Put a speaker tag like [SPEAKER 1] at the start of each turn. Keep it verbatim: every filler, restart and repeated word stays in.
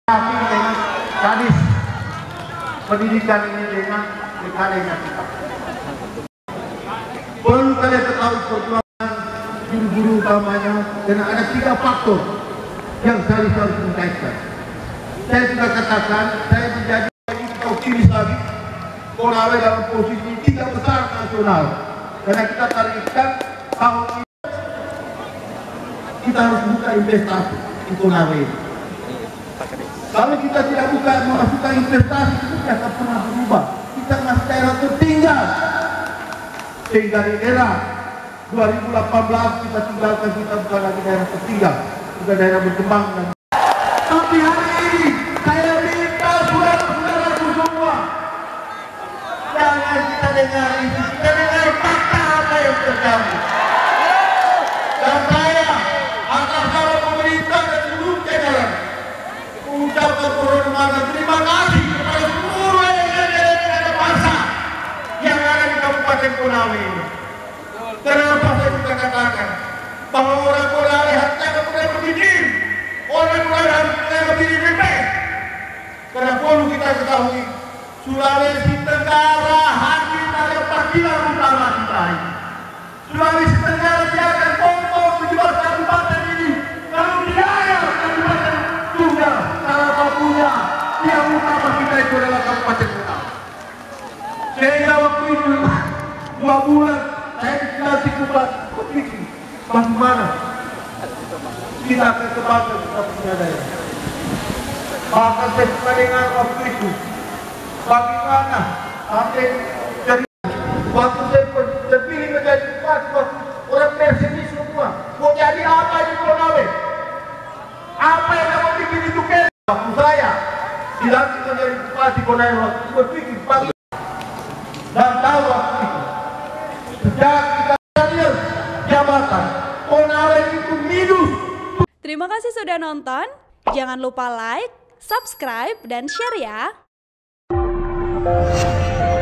[SPEAKER 1] dengan gadis pendidikan ini dengan dekadenya kita. Perlu kalian ketahui perjuangan guru-guru utamanya, karena ada tiga faktor yang saya harus mengaitkan. Saya sudah katakan, saya menjadi optimis lagi. Konawe dalam posisi tiga besar nasional, karena kita targetkan tahun ini kita harus buka investasi di Konawe ini. Kalau kita tidak buka memasukkan investasi, itu tidak akan pernah berubah. Kita masih daerah tertinggal. Sehingga di era dua ribu delapan belas kita tinggalkan, kita bukan lagi daerah tertinggal, juga daerah berkembang. Dan tapi hari ini saya minta saudara-saudaraku semua, jangan kita dengar itu, kita dengar fakta apa yang terjadi. Dan saya atas nama pemerintah dan seluruh jajaran mengucapkan permohonan terima kasih kepada seluruh yang ada masa yang ada di Kabupaten Konawe ini. Kenapa saya sudah katakan bahwa orang Konawe harusnya kemudian berpikir, orang Konawe harusnya berdiri bebas. Karena perlu kita ketahui, Sulawesi Tenggara hadir pada panggilan utama kita ini. Sulawesi Tenggara dia akan kompor tujuh belas kabupaten ini. Kalau dia yang kabupaten tunggal, salah satunya yang utama kita itu adalah Kabupaten Konawe. Sehingga waktu itu dua bulan saya dilatih berpikir bagaimana kita akan kembangkan kita punya daerah. Bahkan saya suka dengar waktu itu bagaimana sampai jadi waktu saya terpilih menjadi bupati, waktu orang pesimis semua mau jadi apa di Konawe, apa yang mau bikin itu kan. Waktu saya dilantik menjadi bupati Konawe, waktu itu berpikir pagi dan tahu waktu itu sejak kita hadir jabatan Konawe itu minus.
[SPEAKER 2] Terima kasih sudah nonton. Jangan lupa like, subscribe, dan share ya.